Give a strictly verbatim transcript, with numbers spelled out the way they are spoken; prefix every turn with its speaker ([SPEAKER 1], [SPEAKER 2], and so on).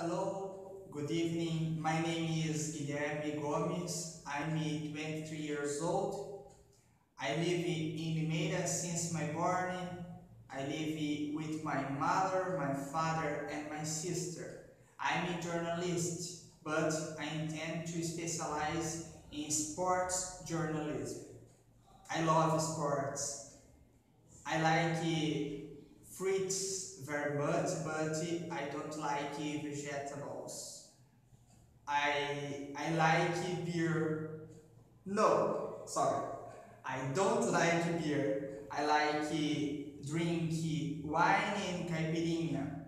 [SPEAKER 1] Hello, good evening. My name is Guilherme Gomes. I'm twenty-three years old. I live in Limeira since my born. I live with my mother, my father, and my sister. I'm a journalist, but I intend to specialize in sports journalism. I love sports. I like fruits very much, but I don't like vegetables. I I like beer. No, sorry. I don't like beer. I like drink wine and caipirinha.